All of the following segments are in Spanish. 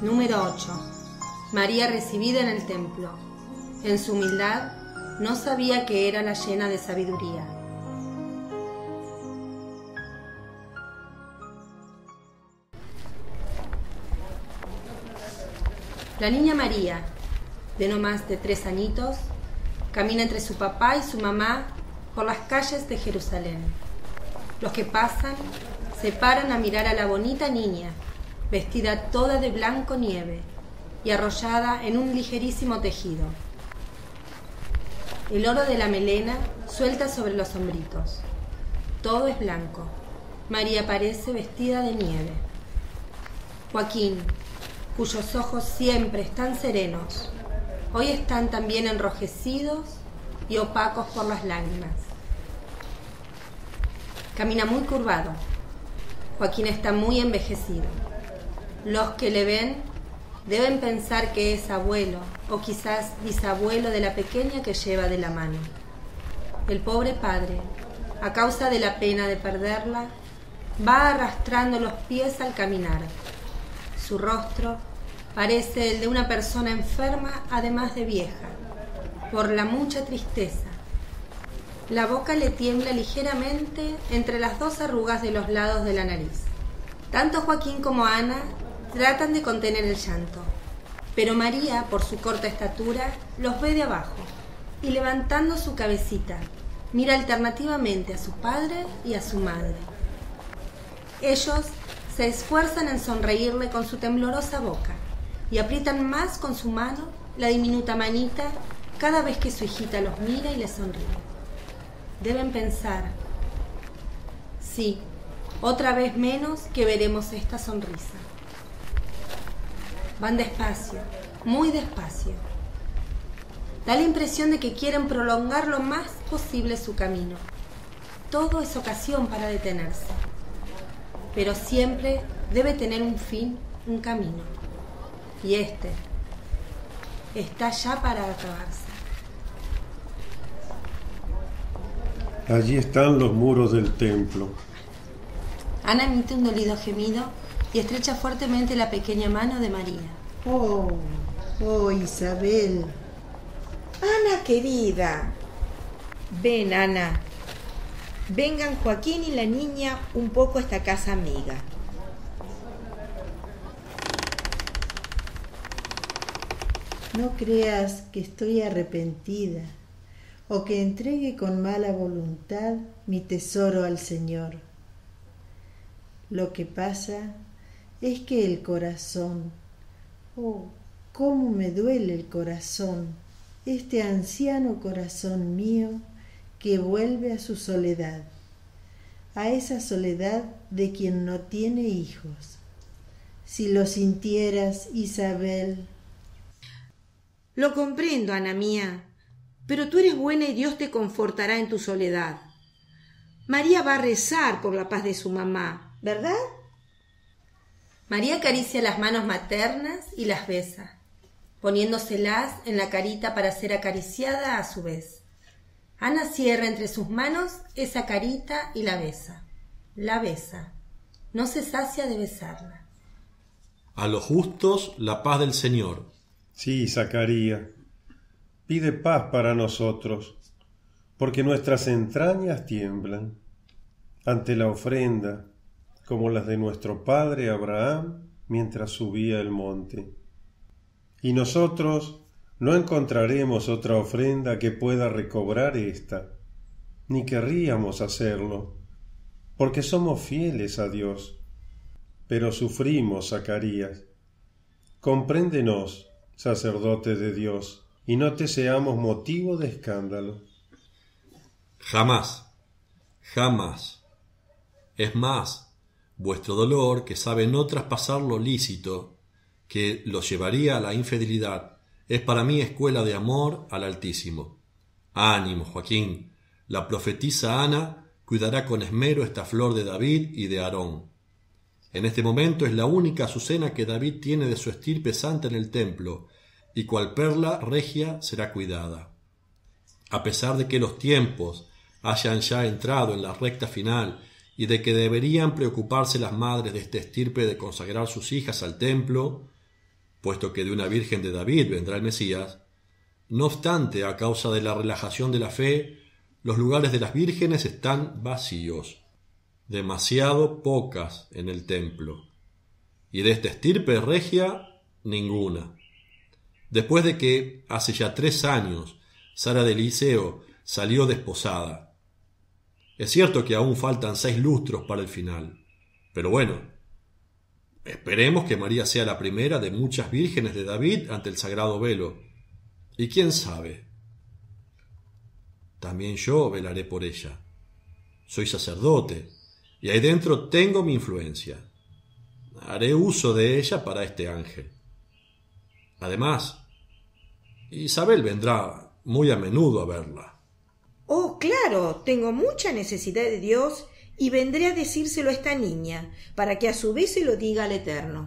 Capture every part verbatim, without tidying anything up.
Número ocho. María recibida en el templo. En su humildad no sabía que era la llena de sabiduría. La niña María, de no más de tres añitos, camina entre su papá y su mamá por las calles de Jerusalén. Los que pasan se paran a mirar a la bonita niña, vestida toda de blanco nieve y arrollada en un ligerísimo tejido. El oro de la melena suelta sobre los hombritos. Todo es blanco. María parece vestida de nieve. Joaquín, cuyos ojos siempre están serenos, hoy están también enrojecidos y opacos por las lágrimas. Camina muy curvado. Joaquín está muy envejecido. Los que le ven deben pensar que es abuelo o quizás bisabuelo de la pequeña que lleva de la mano. El pobre padre, a causa de la pena de perderla, va arrastrando los pies al caminar. Su rostro parece el de una persona enferma, además de vieja, por la mucha tristeza. La boca le tiembla ligeramente entre las dos arrugas de los lados de la nariz. Tanto Joaquín como Ana tratan de contener el llanto, pero María, por su corta estatura, los ve de abajo y, levantando su cabecita, mira alternativamente a su padre y a su madre. Ellos se esfuerzan en sonreírle con su temblorosa boca y aprietan más con su mano la diminuta manita cada vez que su hijita los mira y les sonríe. Deben pensar, sí, otra vez menos que veremos esta sonrisa. Van despacio, muy despacio. Da la impresión de que quieren prolongar lo más posible su camino. Todo es ocasión para detenerse, pero siempre debe tener un fin, un camino. Y este está ya para acabarse. Allí están los muros del templo. Ana emite un dolido gemido y estrecha fuertemente la pequeña mano de María. Oh, oh, Isabel. Ana querida. Ven, Ana. Vengan Joaquín y la niña un poco a esta casa amiga. No creas que estoy arrepentida o que entregue con mala voluntad mi tesoro al Señor. Lo que pasa es que el corazón, oh, cómo me duele el corazón, este anciano corazón mío que vuelve a su soledad, a esa soledad de quien no tiene hijos. Si lo sintieras, Isabel. Lo comprendo, Ana mía, pero tú eres buena y Dios te confortará en tu soledad. María va a rezar por la paz de su mamá, ¿verdad? María acaricia las manos maternas y las besa, poniéndoselas en la carita para ser acariciada a su vez. Ana cierra entre sus manos esa carita y la besa. La besa. No se sacia de besarla. A los justos la paz del Señor. Sí, Zacarías, pide paz para nosotros, porque nuestras entrañas tiemblan ante la ofrenda, como las de nuestro padre Abraham mientras subía el monte. Y nosotros no encontraremos otra ofrenda que pueda recobrar esta, ni querríamos hacerlo, porque somos fieles a Dios. Pero sufrimos, Zacarías. Compréndenos, sacerdote de Dios, y no te seamos motivo de escándalo. Jamás, jamás. Es más, vuestro dolor, que sabe no traspasar lo lícito, que los llevaría a la infidelidad, es para mí escuela de amor al Altísimo. Ánimo, Joaquín, la profetisa Ana cuidará con esmero esta flor de David y de Aarón. En este momento es la única azucena que David tiene de su estirpe santa en el templo, y cual perla regia será cuidada. A pesar de que los tiempos hayan ya entrado en la recta final y de que deberían preocuparse las madres de esta estirpe de consagrar sus hijas al templo, puesto que de una virgen de David vendrá el Mesías. No obstante, a causa de la relajación de la fe, los lugares de las vírgenes están vacíos, demasiado pocas en el templo, y de esta estirpe regia, ninguna. Después de que, hace ya tres años, Sara de Eliseo salió desposada. Es cierto que aún faltan seis lustros para el final, pero bueno, esperemos que María sea la primera de muchas vírgenes de David ante el sagrado velo. Y quién sabe, también yo velaré por ella. Soy sacerdote, y ahí dentro tengo mi influencia. Haré uso de ella para este ángel. Además, Isabel vendrá muy a menudo a verla. Oh, claro, tengo mucha necesidad de Dios y vendré a decírselo a esta niña, para que a su vez se lo diga al Eterno.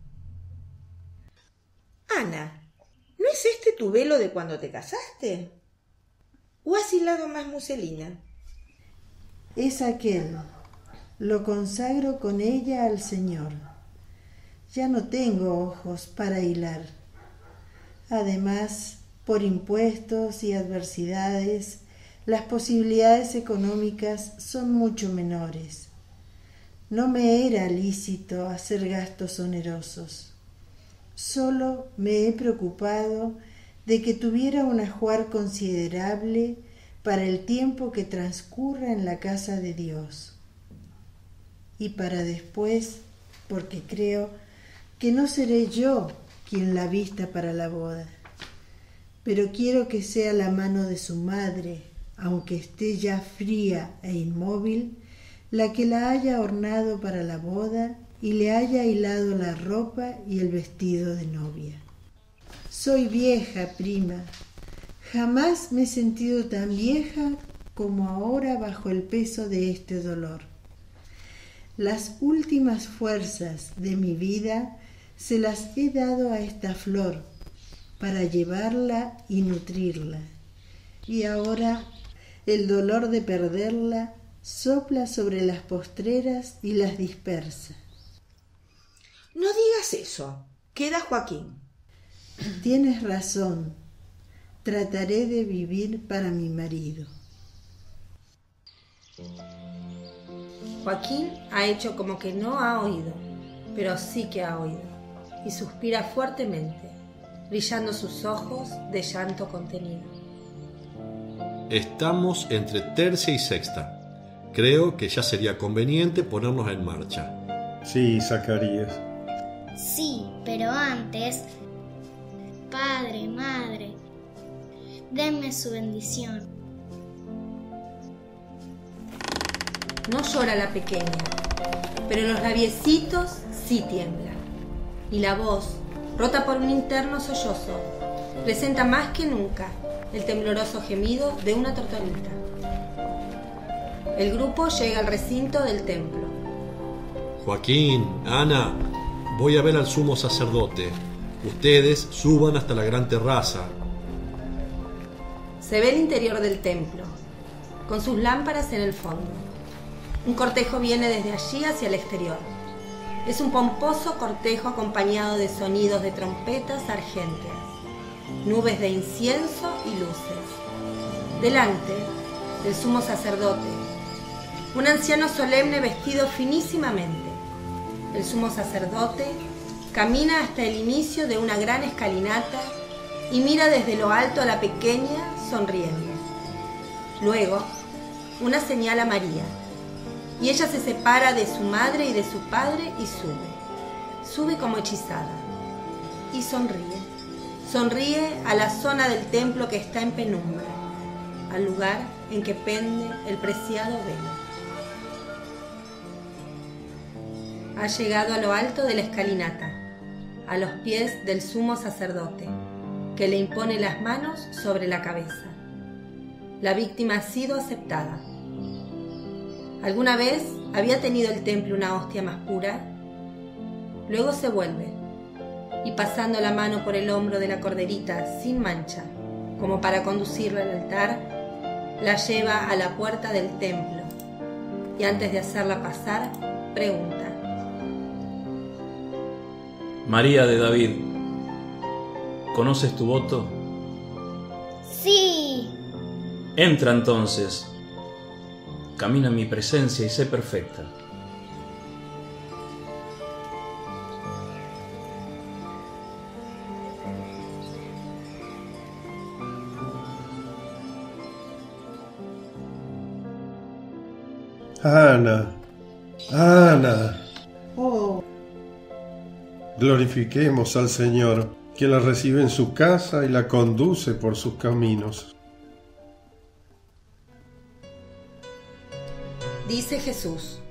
Ana, ¿no es este tu velo de cuando te casaste? ¿O has hilado más muselina? Es aquel. Lo consagro con ella al Señor. Ya no tengo ojos para hilar. Además, por impuestos y adversidades, las posibilidades económicas son mucho menores. No me era lícito hacer gastos onerosos. Solo me he preocupado de que tuviera un ajuar considerable para el tiempo que transcurra en la casa de Dios. Y para después, porque creo que no seré yo quien la vista para la boda, pero quiero que sea la mano de su madre, aunque esté ya fría e inmóvil, la que la haya ornado para la boda y le haya hilado la ropa y el vestido de novia. Soy vieja, prima. Jamás me he sentido tan vieja como ahora bajo el peso de este dolor. Las últimas fuerzas de mi vida se las he dado a esta flor para llevarla y nutrirla. Y ahora el dolor de perderla sopla sobre las postreras y las dispersa. No digas eso. Queda Joaquín. Tienes razón. Trataré de vivir para mi marido. Joaquín ha hecho como que no ha oído, pero sí que ha oído, y suspira fuertemente, brillando sus ojos de llanto contenido. Estamos entre tercia y sexta. Creo que ya sería conveniente ponernos en marcha. Sí, Zacarías. Sí, pero antes, padre, madre, denme su bendición. No llora la pequeña, pero los labiecitos sí tiemblan, y la voz, rota por un interno sollozo, presenta más que nunca el tembloroso gemido de una tortolita. El grupo llega al recinto del templo. Joaquín, Ana, voy a ver al sumo sacerdote. Ustedes suban hasta la gran terraza. Se ve el interior del templo, con sus lámparas en el fondo. Un cortejo viene desde allí hacia el exterior. Es un pomposo cortejo acompañado de sonidos de trompetas argénteas, nubes de incienso y luces. Delante del sumo sacerdote, un anciano solemne vestido finísimamente. El sumo sacerdote camina hasta el inicio de una gran escalinata y mira desde lo alto a la pequeña sonriendo. Luego, una señal a María, y ella se separa de su madre y de su padre y sube. Sube como hechizada. Y sonríe. Sonríe a la zona del templo que está en penumbra, al lugar en que pende el preciado velo. Ha llegado a lo alto de la escalinata, a los pies del sumo sacerdote, que le impone las manos sobre la cabeza. La víctima ha sido aceptada. ¿Alguna vez había tenido el templo una hostia más pura? Luego se vuelve, y pasando la mano por el hombro de la corderita sin mancha, como para conducirla al altar, la lleva a la puerta del templo, y antes de hacerla pasar, pregunta: María de David, ¿Reconoces tu voto? Sí. Entra entonces. Camina en mi presencia y sé perfecta. Ana, Ana. Oh, Glorifiquemos al Señor, que la recibe en su casa y la conduce por sus caminos. Dice Jesús: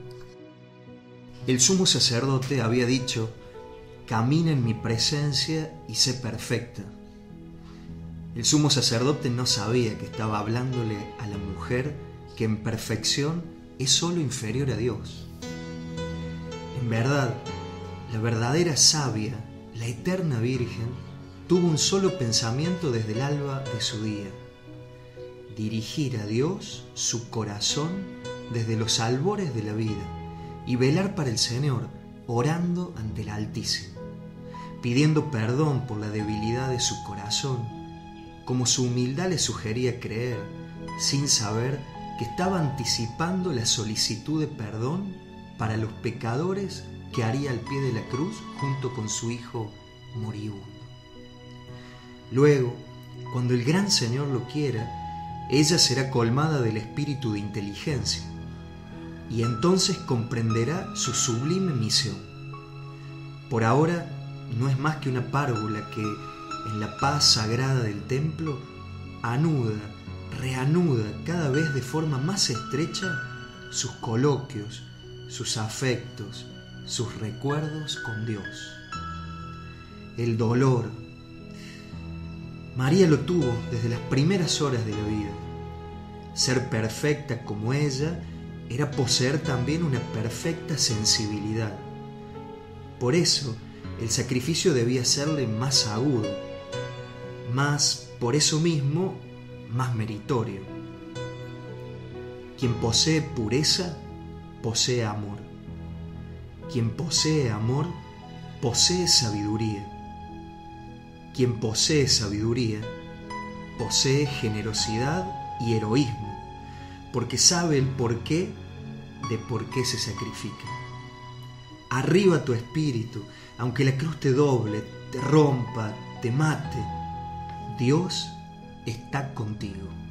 El sumo sacerdote había dicho: camina en mi presencia y sé perfecta. El sumo sacerdote no sabía que estaba hablándole a la mujer que en perfección es solo inferior a Dios. En verdad, la verdadera sabia, la eterna Virgen, tuvo un solo pensamiento desde el alba de su día: dirigir a Dios su corazón desde los albores de la vida y velar para el Señor, orando ante el Altísimo, pidiendo perdón por la debilidad de su corazón, como su humildad le sugería creer, sin saber que estaba anticipando la solicitud de perdón para los pecadores que haría al pie de la cruz junto con su Hijo moribundo. Luego, cuando el gran Señor lo quiera, ella será colmada del espíritu de inteligencia, y entonces comprenderá su sublime misión. Por ahora no es más que una párvula que, en la paz sagrada del templo, anuda, reanuda cada vez de forma más estrecha sus coloquios, sus afectos, sus recuerdos con Dios. El dolor. María lo tuvo desde las primeras horas de la vida. Ser perfecta como ella era poseer también una perfecta sensibilidad. Por eso, el sacrificio debía serle más agudo, más, por eso mismo, más meritorio. Quien posee pureza, posee amor. Quien posee amor, posee sabiduría. Quien posee sabiduría, posee generosidad y heroísmo, porque sabe el porqué de por qué se sacrifica. Arriba tu espíritu, aunque la cruz te doble, te rompa, te mate, Dios está contigo.